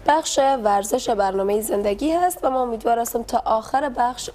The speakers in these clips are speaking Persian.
بخش ورزش برنامه زندگی هست و ما امیدوار هستم تا آخر بخش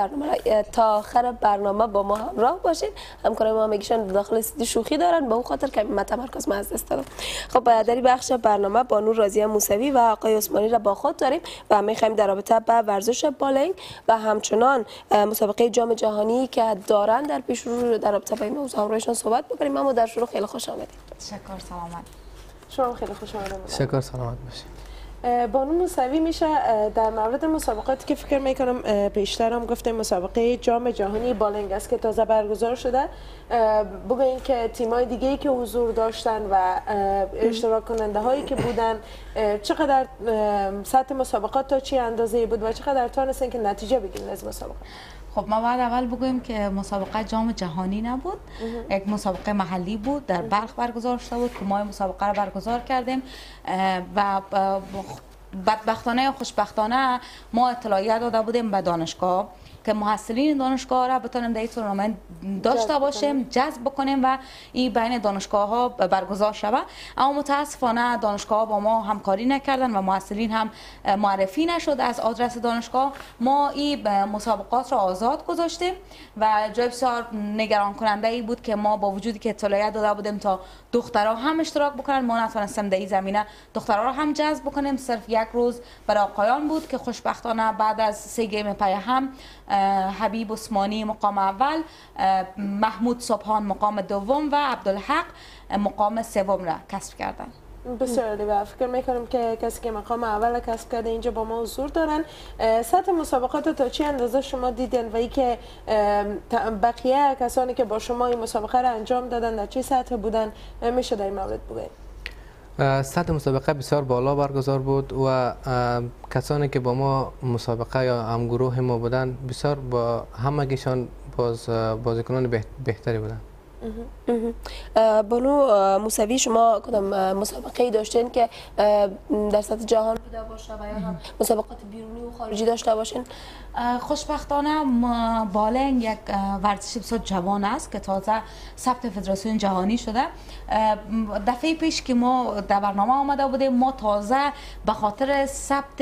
تا آخر برنامه با ما همراه باشین. همکارای ما میگشن داخل استودیو شوخی دارن، به اون خاطر که تمرکز ما از دست دادم. خب در این بخش برنامه بانو راضیه موسوی و آقای عثمانی را با خود داریم و میخوایم در رابطه با ورزش بالینگ و همچنان مسابقه جام جهانی که دارن در پیش رو در رابطه با این موضوع همراهشان صحبت بکنیم. اما در شروع خیلی خوش آمدید. شکر سلامت. شما خیلی خوش آمدید. شکر سلامت باشید. بانو موسوی میشه در مورد مسابقاتی که فکر میکنم پیشتر هم گفتیم مسابقه جام جهانی بالینگ است که تازه برگزار شده، بگوین که تیمای دیگه ای که حضور داشتن و اشتراک کننده هایی که بودن چقدر سطح مسابقات تا چی اندازه بود و چقدر تونستن که نتیجه بگیرن از مسابقه؟ خب ما بعد اول بگویم که مسابقه جام جهانی نبود، یک مسابقه محلی بود، در بلخ برگزار شده بود که ما مسابقه را برگزار کردیم و بدبختانه یا خوشبختانه ما اطلاعیت داده بودیم به دانشگاه که محصلین دانشگاه را بتونیم در این تورنمنت داشته باشیم، جذب بکنیم و این بین دانشگاه ها برگزار شود. اما متاسفانه دانشگاه ها با ما همکاری نکردن و محصلین هم معرفی نشد از آدرس دانشگاه. ما این مسابقات را آزاد گذاشتیم و جای بسیار نگران کننده ای بود که ما با وجودی که اطلاعیت داده بودیم تا دخترها هم اشتراک بکنن، ما نتونستیم در این زمینه دخترها را هم جذب بکنیم. صرف یک روز برای آقایان بود که خوشبختانه بعد از 3 گیم پای هم حبیب عثمانی مقام اول، محمود صبحان مقام دوم و عبدالحق مقام سوم را کسب کردند. بسیار عالی و فکر میکنم که کسی که مقام اول کسب کرده اینجا با ما حضور دارن. سطح مسابقات تا چه اندازه شما دیدن و ای که بقیه کسانی که با شما این مسابقه را انجام دادن در چه سطح بودن میشه در این مورد بگویید؟ سطح مسابقه بسیار بالا برگزار بود و کسانی که با ما مسابقه یا همگروه ما بودن بسیار با همگیشان بازیکنان بهتری بودن. بانو موسوی، شما کدام مسابقه داشتین که در سطح جهان بوده باشه و یا هم مسابقات بیرونی و خارجی داشته باشین؟ خوشبختانه بالینگ یک ورزش بسیار جوان است که تازه ثبت فدراسیون جهانی شده. دفعه پیش که ما در برنامه آمده بودیم ما تازه به خاطر ثبت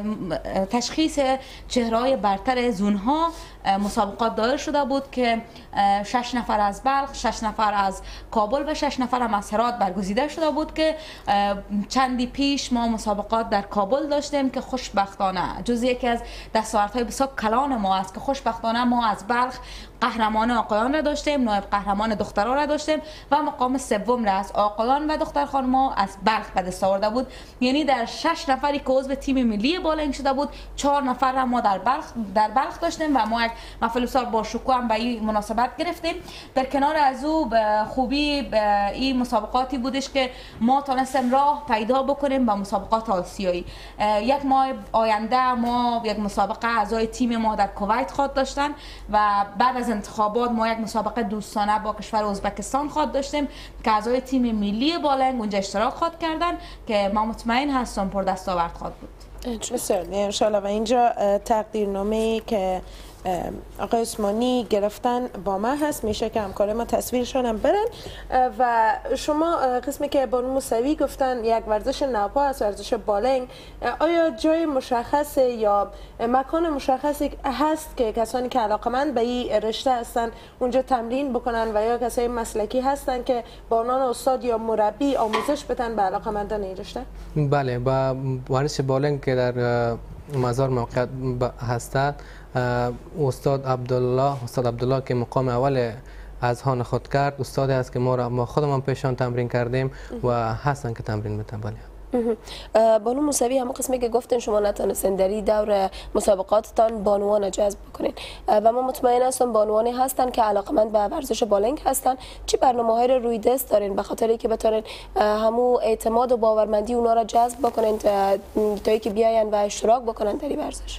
تشخیص چهره‌های برتر زونها مسابقات دایر شده بود که 6 نفر از بلخ، 6 نفر از کابل و 6 نفر هم از هرات برگزیده شده بود که چندی پیش ما مسابقات در کابل داشتیم که خوشبختانه جز یکی از دستاوردهای بسیار کلان ما است که خوشبختانه ما از بلخ قهرمان آقایان را داشتیم، نایب قهرمان دختران را داشتیم و مقام سوم را از آقایان و دختر خانم‌ها از بلخ به دست آورده بود. یعنی در 6 نفری که عضو تیم ملی بالینگ شده بود 4 نفر را ما در بلخ داشتیم و ما یک محفل بسیار با شکوه هم به این مناسبت گرفتیم. در کنار از او به خوبی این مسابقاتی بودش که ما تونستیم راه پیدا بکنیم به مسابقات آسیایی. یک ماه آینده ما یک مسابقه اعضای تیم ما در کویت خواد داشتن و بعد از انتخابات ما یک مسابقه دوستانه با کشور ازبکستان خواد داشتیم که اعضای تیم ملی بالینگ اونجا اشتراک خواد کردن که ما مطمئن هستم پر دستاورد خواد بود. بسیار ان شاء الله. و اینجا تقدیرنامه‌ای که آقای عثمانی گرفتن با ما هست، میشه که همکار ما تصویرشان هم برن. و شما قسمی که بانو موسوی گفتن یک ورزش نوپا است، ورزش بالینگ، آیا جای مشخص یا مکان مشخصی هست که کسانی که علاقمند به این رشته هستن اونجا تمرین بکنن و یا کسای مسلکی هستن که با عنوان استاد یا مربی آموزش بدن به علاقمندان این رشته؟ بله، با ورزش بالینگ که در مزار موقعیت هستند استاد عبدالله که مقام اول از هان خود کرد، استادی است که ما خودمان پیشان تمرین کردیم و هستن که تمرین میتن. بله. بانو موسوی، همون قسمی که گفتن شما نتونستین در این دور مسابقاتتان بانوان جذب بکنین و ما مطمئن هستم بانوانی هستن که علاقمند به ورزش بالینگ هستن، چی برنامه‌های رو روی دست دارین به خاطر اینکه بتونین همو اعتماد و باورمندی اونا را جذب بکنین تا اینکه بیاین و اشتراک بکنن در این ورزش؟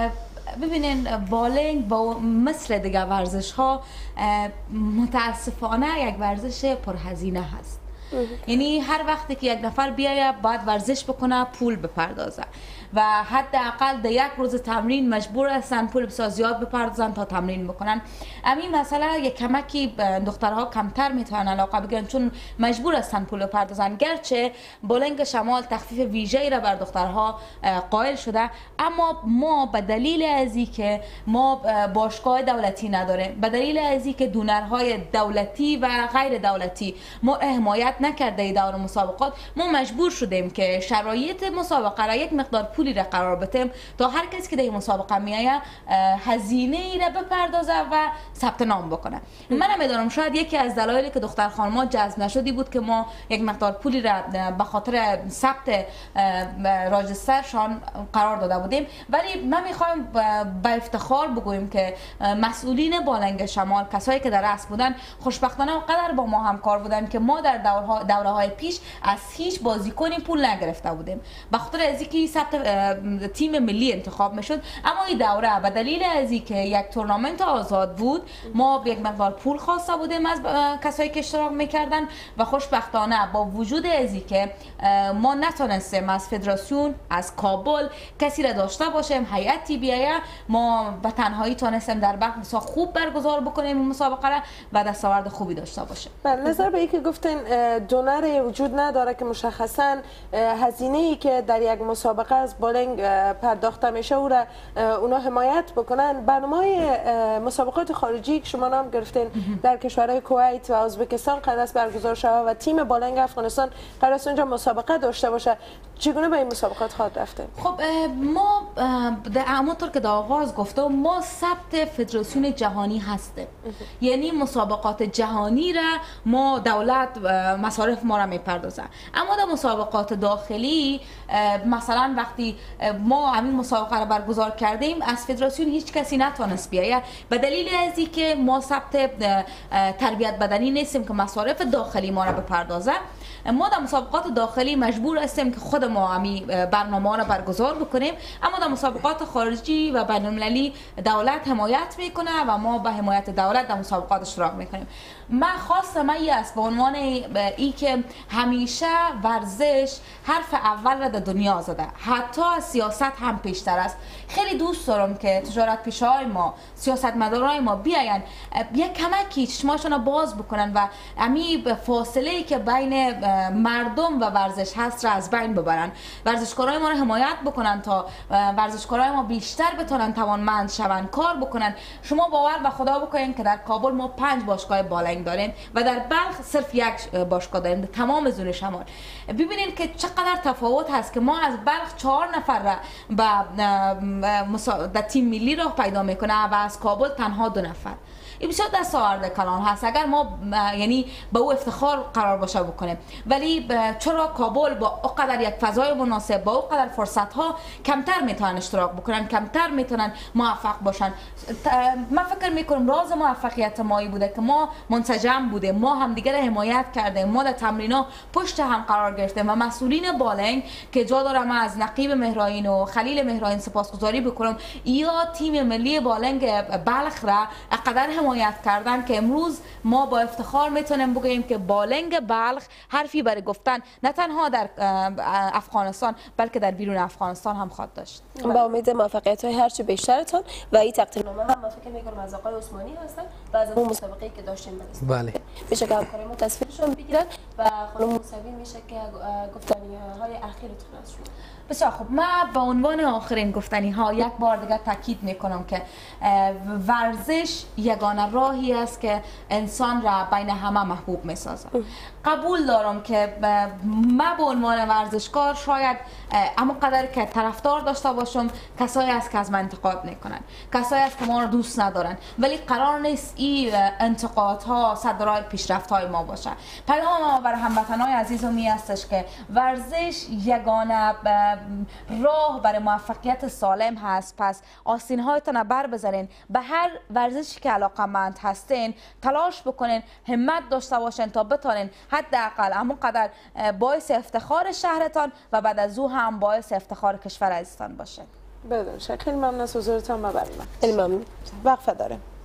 ببینین بالینگ با مثل دیگر ورزش ها متاسفانه یک ورزش پرهزینه هست یعنی هر وقتی که یک نفر بیایه باید ورزش بکنه پول بپردازه و حداقل در یک روز تمرین مجبور هستن پول بسیار زیاد بپردازن تا تمرین بکنن. همین مسئله یک کمکی دخترها کمتر میتونن علاقه بگیرن چون مجبور هستن پول بپردازن. گرچه بولینگ شمال تخفیف ویژه‌ای را بر دخترها قائل شده، اما ما به دلیل از اینکه ما باشگاه دولتی نداریم، به دلیل از اینکه دونرهای دولتی و غیر دولتی ما حمایت نکرده دور مسابقات، ما مجبور شدیم که شرایط مسابقه را یک مقدار پولی را قرار بدیم تا هر کسی که در این مسابقه میآید هزینه ای را بپردازه و ثبت نام بکنه. من میدونم شاید یکی از دلایلی که دختر خانم‌ها جذب نشدی بود که ما یک مقدار پولی را به خاطر ثبت راجسترشان قرار داده بودیم، ولی من میخوایم با افتخار بگوییم که مسئولین بولینگ شمال، کسایی که در رأس بودن، خوشبختانه اونقدر با ما همکار بودن که ما در دوره‌های پیش از هیچ بازیکنی پول نگرفته بودیم به خاطر از اینکه ثبت تیم ملی انتخاب میشد. اما این دوره به دلیل از اینکه یک تورنمنت آزاد بود ما یک مقدار پول خواسته بودیم از کسایی که اشتراک میکردن و خوشبختانه با وجود از اینکه ما نتونستیم از فدراسیون از کابل کسی را داشته باشیم، هیئتی بیایه، ما به تنهایی تونستیم در بخش بسیار خوب برگزار بکنیم این مسابقه را و دستاورد خوبی داشته باشیم. بله، نظر به اینکه گفتین دونر وجود نداره که مشخصا هزینه ای که در یک مسابقه از بولینگ پرداخته میشه او را اونا حمایت بکنن. برنامه‌های مسابقات خارجی که شما نام گرفتین در کشورهای کویت و ازبکستان قرار است برگزار شود و تیم بولینگ افغانستان قرار است اونجا مسابقه داشته باشه. چگونه به این مسابقات خواهد رفته؟ خب ما همونطور که در آغاز گفتم ما ثبت فدراسیون جهانی هستیم، یعنی مسابقات جهانی را ما دولت مصارف ما را میپردازه. اما در مسابقات داخلی مثلا وقتی ما همین مسابقه را برگزار کردیم از فدراسیون هیچ کسی نتونست بیایه به دلیل از اینکه ما ثبت تربیت بدنی نیستیم که مصارف داخلی ما را بپردازه. ما در مسابقات داخلی مجبور هستیم که خود ما همین برنامه را برگزار بکنیم، اما در مسابقات خارجی و بین‌المللی دولت حمایت میکنه و ما به حمایت دولت در مسابقات اشتراک میکنیم. من خواستم این است به عنوان ای که همیشه ورزش حرف اول را در دنیا زده، حتی از سیاست هم پیشتر است. خیلی دوست دارم که تجارت پیشه‌های ما، سیاستمدارای ما بیاین یک کمکی چشماشون را باز بکنن و همین فاصله ای که بین مردم و ورزش هست را از بین ببرن. ورزشکارای ما را حمایت بکنن تا ورزشکارای ما بیشتر بتونن توانمند شون، کار بکنن. شما باور به خدا بکنین که در کابل ما 5 باشگاه بولینگ داریم و در بلخ صرف 1 باشگاه داریم در تمام زون شمال. ببینید که چقدر تفاوت هست که ما از بلخ 4 نفر را در تیم ملی را پیدا میکنه و از کابل تنها 2 نفر. این بسیار دستاورد کلان هست اگر ما یعنی به او افتخار قرار باشه بکنیم، ولی چرا کابل با اونقدر یک فضای مناسب با اونقدر فرصت ها کمتر میتونن اشتراک بکنن، کمتر میتونن موفق باشن؟ من فکر میکنم راز موفقیت مایی بوده که ما منسجم بودیم، ما همدیگه را حمایت کردیم، ما در تمرینا پشت هم قرار گرفتیم و مسئولین بولینگ که جا دارم از نقیب مهرائین و خلیل مهرائین سپاسگزاری بکنم، یا تیم ملی بولینگ بلخ را اقدر حمایت کردن که امروز ما با افتخار میتونیم بگوییم که بولینگ بلخ حرفی برای گفتن نه تنها در افغانستان بلکه در بیرون افغانستان هم خواهد داشت. با امید موفقیت‌های هرچه بیشترتان و این تقدیرنامه هم من فکر می‌کنم از آقای عثمانی هستن و از اون مسابقه‌ای که داشتیم برسیم. بله. میشه که همکارانمون تصویرشون بگیرن و خانم موسوی میشه که گفتنی‌های اخیرتون از شما. بسیار خوب. من به عنوان آخرین گفتنی ها یک بار دیگر تاکید میکنم که ورزش یگانه راهی است که انسان را بین همه محبوب میسازه. قبول دارم که من به عنوان ورزشکار شاید اما قدر که طرفدار داشته باشم کسایی است که از من انتقاد میکنن، کسایی است که ما را دوست ندارن، ولی قرار نیست این انتقادها صدرای پیشرفت‌های ما باشه. پیام ما برای هموطنان عزیزم این هستش که ورزش یگانه راه برای موفقیت سالم هست. پس آستین‌هایتان بر بذارین، به هر ورزشی که علاقه‌مند هستین تلاش بکنین، همت داشته باشین تا بتونین حداقل همونقدر باعث افتخار شهرتان و بعد از او هم باعث افتخار کشور عزیزتان باشه. بدون شک. خیلی ممنون از حضورتان و برنامه. خیلی ممنون. وقفه داریم.